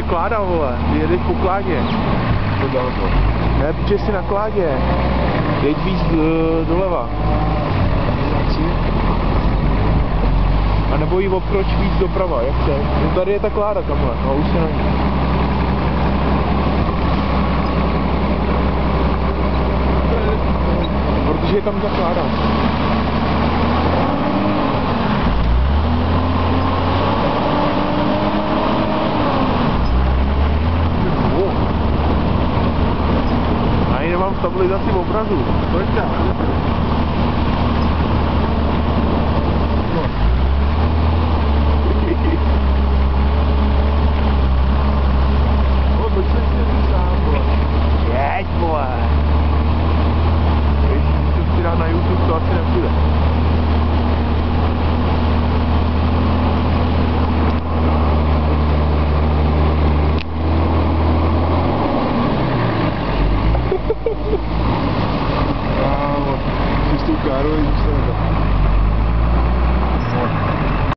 kláda, vole, ty jedeš po kládě. To dál to. Ne, protože jsi na kládě. Jeď víc doleva. A nebo jí obkroč víc doprava, jak chceš. No tady je ta kláda tamhle, no už se na ní. Protože je tam ta kláda. Ani nemám stabilizaci v obrazu. Pojď tam. Jeď, vole. Když musím si dát na YouTube, to asi nepůjde. Kámo, jsi s tou károu, jsi se nedá.